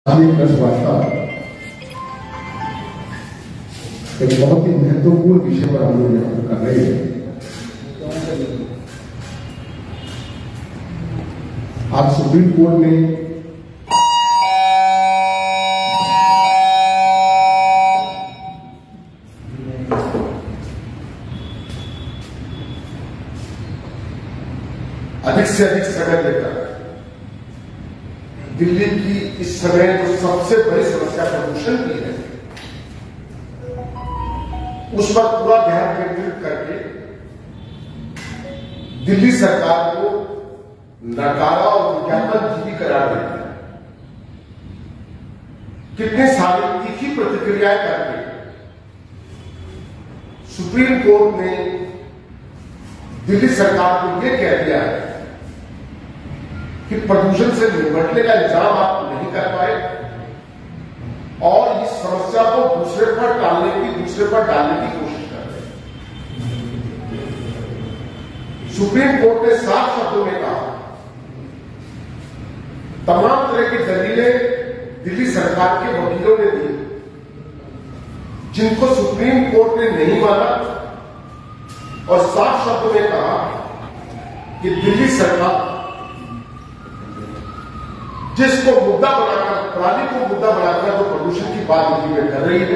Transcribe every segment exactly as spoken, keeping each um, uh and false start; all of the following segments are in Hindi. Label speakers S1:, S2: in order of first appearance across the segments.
S1: वार्ता एक बहुत ही महत्वपूर्ण विषय पर हम लोग यहाँ कर रहे हैं। आज सुप्रीम कोर्ट ने अधिक से अधिक समय देकर दिल्ली की इस समय जो सबसे बड़ी समस्या प्रदूषण की है उस पर पूरा ध्यान केंद्रित करके दिल्ली सरकार को नकारा और विज्ञापन जीवी करार देती है। कितने सारी तीखी प्रतिक्रियाएं करके सुप्रीम कोर्ट ने दिल्ली सरकार को यह कह दिया है कि प्रदूषण से निपटने का इंतजाम आप नहीं कर पाए और इस समस्या को दूसरे पर टालने की दूसरे पर डालने की कोशिश कर रहे हैं। सुप्रीम कोर्ट ने साफ शब्दों में कहा तमाम तरह की दलीलें दिल्ली सरकार के वकीलों ने दी जिनको सुप्रीम कोर्ट ने नहीं माना और साफ शब्दों में कहा कि दिल्ली सरकार जिसको मुद्दा बनाकर प्राणी को मुद्दा बनाकर जो प्रदूषण की बात दिल्ली में कर रही है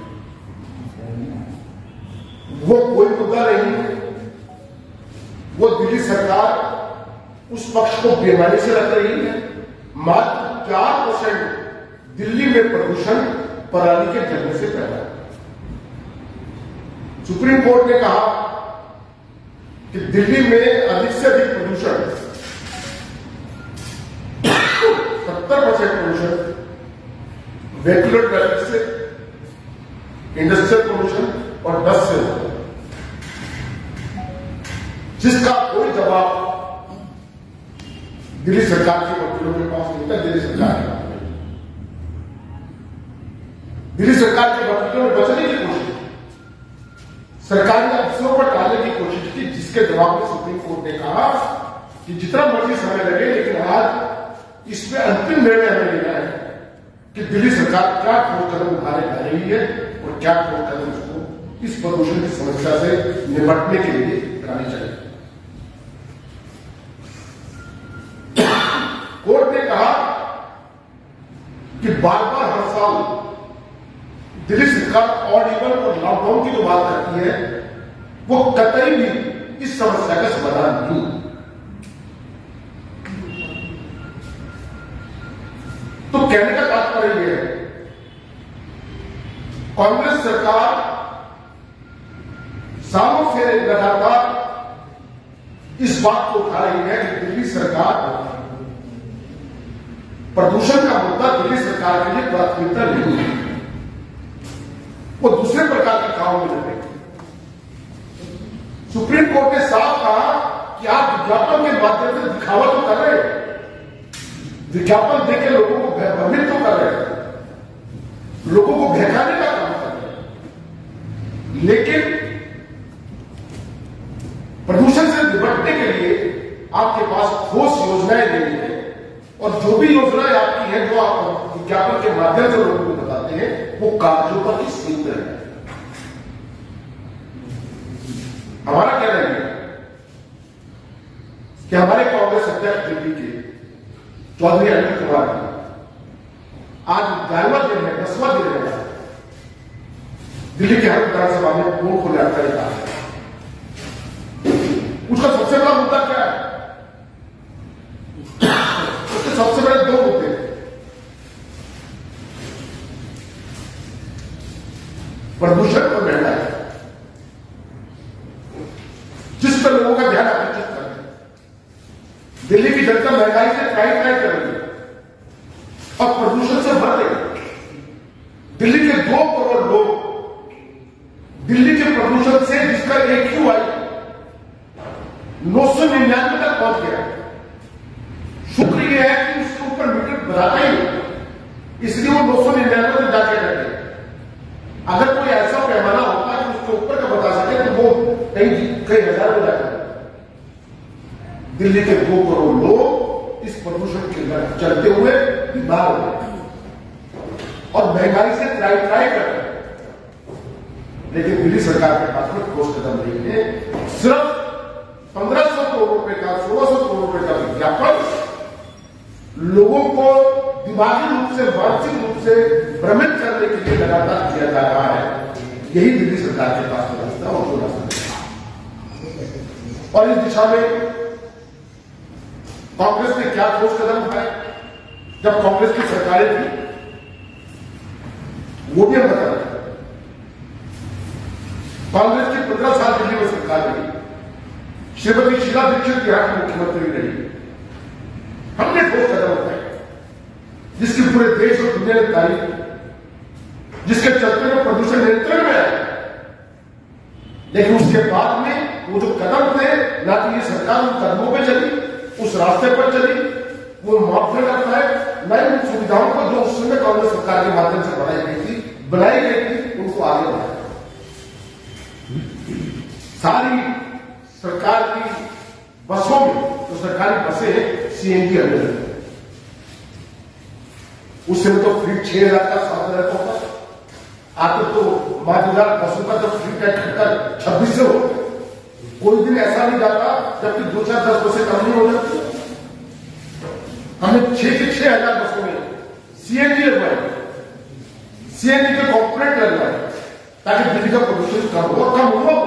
S1: वो कोई मुद्दा नहीं है। वो दिल्ली सरकार उस पक्ष को बेमानी से रख रही है। मात्र चार परसेंट दिल्ली में प्रदूषण पराली के जलने से पैदा है। सुप्रीम कोर्ट ने कहा कि दिल्ली में अधिक से अधिक प्रदूषण सत्तर परसेंट पोल्यूशन वेहिकुलर ट्रैफिक से, इंडस्ट्रियल पोल्यूशन और दस से होता है, जिसका कोई जवाब दिल्ली सरकार के वकीलों के पास नहीं था। दिल्ली सरकार के दिल्ली सरकार के वकीलों ने बचने की कोशिश की, सरकारी अफसरों पर टालने की कोशिश की, जिसके जवाब में सुप्रीम कोर्ट ने कहा कि जितना मर्जी समय लगे लेकिन आज इसमें अंतिम निर्णय हमें लेना है कि दिल्ली सरकार क्या ठोस कदम उठाने जा रही है और क्या ठोस कदम उसको इस प्रदूषण की समस्या से निपटने के लिए उठानी चाहिए। कोर्ट ने कहा कि बार बार हर साल दिल्ली सरकार ऑड इवन और लॉकडाउन की जो बात करती है वो कतई भी इस समस्या का समाधान नहीं। तो कहने का तात्पर्य यह है कांग्रेस सरकार सालों से लगातार इस बात को उठा रही है कि दिल्ली सरकार प्रदूषण का मुद्दा दिल्ली सरकार के लिए प्राथमिकता नहीं है, वो दूसरे प्रकार के कामों में लगे। सुप्रीम कोर्ट ने साफ कहा कि आप विज्ञापन के माध्यम से दिखावा तो कर रहे हैं, विज्ञापन देकर लोगों को भ्रमित तो कर रहे हैं, लोगों को बहकाने का काम कर रहे हैं, लेकिन प्रदूषण से निपटने के लिए आपके पास ठोस योजनाएं नहीं है और जो भी योजनाएं आपकी हैं जो आप विज्ञापन के माध्यम से लोगों को बताते हैं वो कागजों पर ही सीमित है। हमारा कहना है कि हमारे कांग्रेस अध्यक्ष दिल्ली के चौधरी अनिल कुमार आज ग्यारहवां दिन है, दसवां दिन है, दिल्ली के हर विधानसभा में पोल खोले आता है। उसका सबसे बड़ा मुद्दा क्या है? उसके सबसे बड़े दो मुद्दे, प्रदूषण और महंगाई, जिस पर लोगों का ध्यान आकर्षित करते हैं। दिल्ली की जनता महंगाई से ट्राई ट्राई कर रही है और प्रदूषण से भर रही। दिल्ली के दो करोड़ लोग दिल्ली के प्रदूषण से जिसका एक क्यू आई नौ सौ निन्यानवे तक पहुंच गया। शुक्र यह है कि उसके ऊपर मीटर बढ़ाता ही नहीं, इसलिए वो नौ सौ निन्यानवे तक जाके रखे। अगर कोई ऐसा पैमाना होता है कि उसके ऊपर का बता सके तो वो कई कई हजार हो जाता है। दिल्ली के दो करोड़ लोग इस प्रदूषण के चलते हुए बीमार हो गए। और महंगाई से ट्राई ट्राई कर रहे हैं, लेकिन दिल्ली सरकार के पास में ठोस कदम नहीं है। सिर्फ पंद्रह सौ करोड़ रुपए का, सोलह सौ करोड़ रुपए का विज्ञापन लोगों को दिमागी रूप से, मानसिक रूप से भ्रमित करने के लिए लगातार किया जा रहा है। यही दिल्ली सरकार के पास में रास्ता और कोई रास्ता नहीं। और इस दिशा में कांग्रेस ने क्या ठोस कदम उठाए? जब कांग्रेस की सरकारें थी, वो भी हम बता रहे हैं, कांग्रेस की पंद्रह साल दिल्ली में सरकार रही, श्रीमती शीला दीक्षित यहाँ की मुख्यमंत्री रही। हमने ठोस कदम उठाए जिसकी पूरे देश और दुनिया ने तारीफ की, जिसके चलते में प्रदूषण नियंत्रण में आया। लेकिन उसके बाद में वो जो कदम थे, ना कि ये सरकार उन कदमों पे चली, उस रास्ते पर चली, वो मापदंड रखता है, न ही उन सुविधाओं को जो उस समय कांग्रेस सरकार के माध्यम से बनाई गई थी बनाई गई थी उनको आगे बढ़ाया। सारी सरकार की बसों में, तो सरकारी बसें सीएनजी अवेलेबल, उस समय तो फ्री छह हजार का सात हजार का होता, आज तो पांच हजार बसों का जब फ्री टैक्स घटकर छब्बीस से हो, कोई दिन ऐसा नहीं जाता जबकि दो चार दस बसें कम नहीं हो जाती। हमने छह के छह हजार बसों में सीएनजी लगवाए, सीएनजी के कॉर्पोरेट लगवाए, ताकि दिल्ली का प्रदूषण कम हो, कम हो।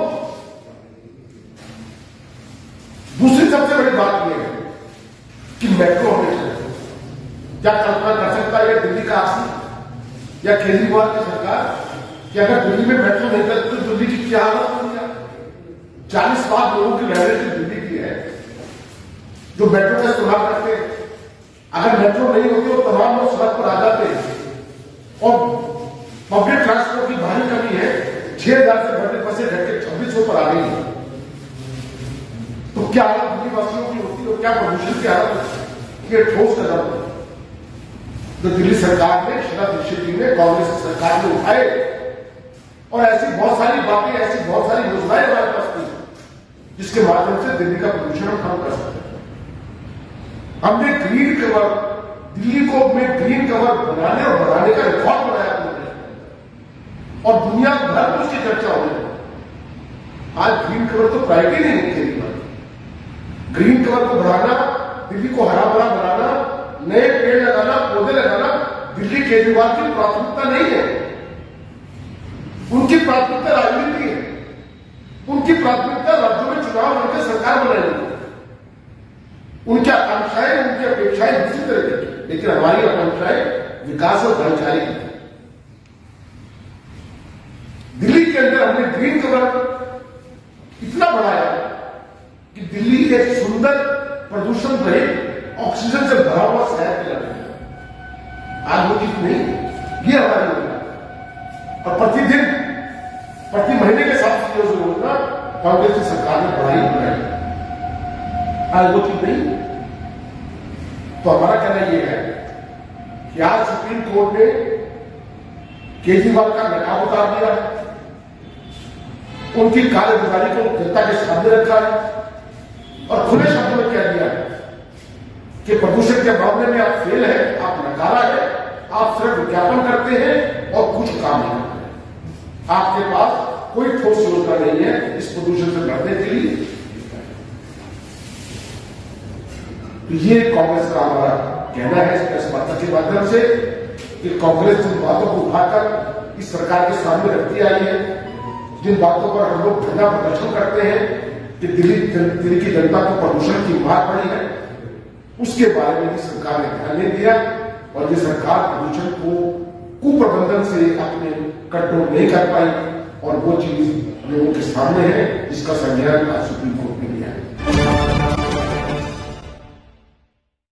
S1: दूसरी सबसे बड़ी बात यह है कि मेट्रो हमें चाहिए। क्या कल्पना कर सकता है दिल्ली का आसी या केजरीवाल की सरकार कि अगर दिल्ली में मेट्रो नहीं चलती तो दिल्ली की क्या हालत होगी? चालीस लाख लोगों की रहने दिल्ली की है जो मेट्रो का इस्तेमाल करते हैं। अगर मेट्रो नहीं होती तो तमाम लोग सड़क पर आ जाते हैं। और पब्लिक ट्रांसपोर्ट की भारी कमी है, छह हजार से बढ़ने बसें घटके छब्बीस सौ पर आ गई है। तो क्या हालत दिल्ली वासियों की होती है? क्या प्रदूषण की हालत? ये ठोस कदम जो दिल्ली सरकार ने, शीला दीक्षित जी ने, कांग्रेस की सरकार ने उठाए। और ऐसी बहुत सारी बातें, ऐसी बहुत सारी योजनाएं हमारे पास थी जिसके माध्यम से दिल्ली का प्रदूषण हम कम कर सकते हैं। हमने ग्रीन कवर, दिल्ली को में ग्रीन कवर बनाने और बनाने का रिकॉर्ड बनाया और दुनिया भर में उसकी चर्चा हो रही है। आज ग्रीन कवर तो प्रायोरिटी नहीं है दिल्ली पर। ग्रीन कवर को बढ़ाना, दिल्ली को हरा भरा बनाना, नए पेड़ लगाना, पौधे लगाना दिल्ली केजरीवाल की प्राथमिकता नहीं है। उनकी प्राथमिकता राजनीति है। उनकी प्राथमिकता राज्यों में चुनाव लड़कर सरकार बनाएगी। उनकी आकांक्षाएं, उनकी अपेक्षाएं दूसरी तरह की, लेकिन हमारी आकांक्षाएं विकास और भाईचारे की। दिल्ली के अंदर हमने ग्रीन कवर इतना बढ़ाया कि दिल्ली एक सुंदर, प्रदूषण रहित, ऑक्सीजन से भरा हुआ शहर के लगे। आज वो चीज नहीं, ये हमारी योजना। और प्रतिदिन, प्रति महीने के साथ योजना कांग्रेस की सरकार ने बढ़ाई बढ़ाई। आज वो चीज नहीं। तो हमारा कहना यह है कि आज सुप्रीम कोर्ट ने केजरीवाल का नकाब उतार दिया है, उनकी कार्यगुजारी को जनता के सामने रखा है और खुले शब्दों में कह दिया है कि प्रदूषण के मामले में आप फेल है, आप नकारा है, आप सिर्फ विज्ञापन करते हैं और कुछ काम नहीं करते हैं। आपके पास कोई ठोस योजना नहीं है इस प्रदूषण से लड़ने के लिए। तो ये कांग्रेस का हमारा कहना है इस प्रेस वार्ता के माध्यम से कि कांग्रेस जिन बातों को उठाकर इस सरकार के सामने रखती आई है, जिन बातों पर हम लोग धरना प्रदर्शन करते हैं कि दिल्ली दिल्ली की जनता को प्रदूषण की मार पड़ी है, उसके बारे में भी सरकार ने ध्यान नहीं दिया। और ये सरकार प्रदूषण को कुप्रबंधन से अपने कंट्रोल नहीं कर पाई और वो चीज लोगों के सामने है जिसका संज्ञान आज सुप्रीम कोर्ट ने लिया है।